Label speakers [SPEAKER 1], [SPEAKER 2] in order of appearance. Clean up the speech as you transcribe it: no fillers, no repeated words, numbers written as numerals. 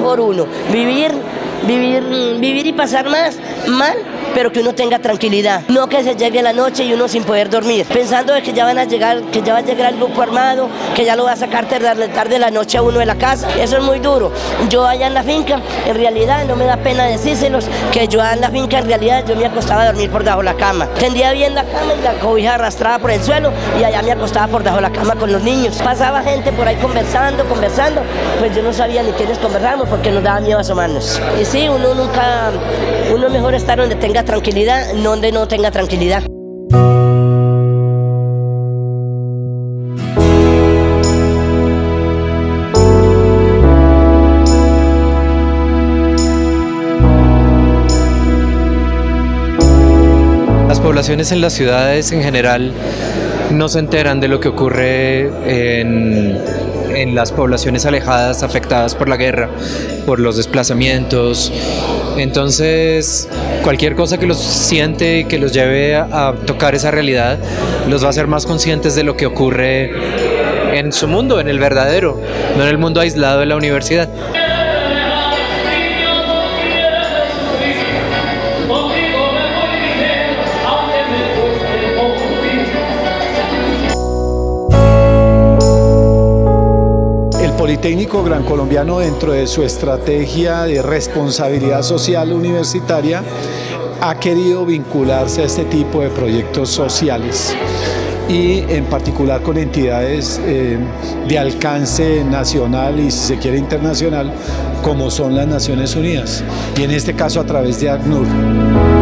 [SPEAKER 1] mejor uno, vivir y pasar mal, pero que uno tenga tranquilidad, no que se llegue la noche y uno sin poder dormir, pensando de que ya va a llegar el grupo armado, que ya lo va a sacar tarde la noche a uno de la casa. Eso es muy duro. Yo allá en la finca, en realidad, no me da pena decírselos, que yo allá en la finca, en realidad, yo me acostaba a dormir por debajo de la cama. Tendía bien la cama y la cobija arrastraba por el suelo, y allá me acostaba por debajo de la cama con los niños. Pasaba gente por ahí conversando, pues yo no sabía ni quiénes conversábamos porque nos daba miedo asomarnos. Y sí, uno es mejor estar donde tenga tranquilidad, no donde no tenga tranquilidad.
[SPEAKER 2] Las poblaciones en las ciudades en general no se enteran de lo que ocurre en las poblaciones alejadas, afectadas por la guerra, por los desplazamientos. Entonces, cualquier cosa que los siente y que los lleve a tocar esa realidad, los va a hacer más conscientes de lo que ocurre en su mundo, en el verdadero, no en el mundo aislado de la universidad.
[SPEAKER 3] El Politécnico Gran Colombiano, dentro de su estrategia de responsabilidad social universitaria, ha querido vincularse a este tipo de proyectos sociales y en particular con entidades de alcance nacional y, si se quiere, internacional, como son las Naciones Unidas, y en este caso a través de ACNUR.